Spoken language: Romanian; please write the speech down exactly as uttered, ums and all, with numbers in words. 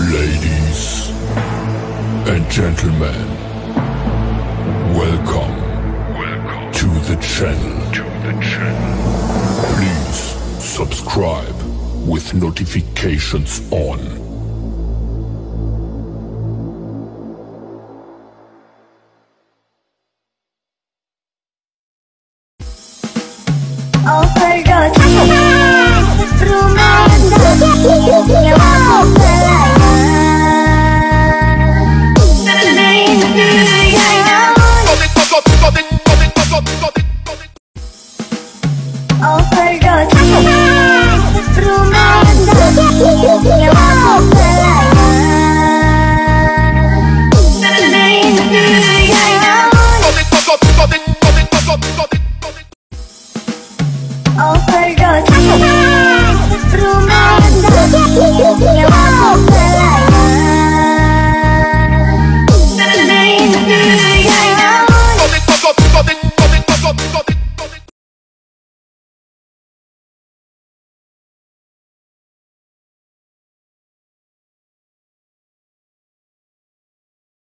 Ladies and gentlemen, welcome, welcome to the channel. To the channel. Please subscribe with notifications on. Overdosis rumah yang aku Overdosis rumah yang aku Overdosis rumah yang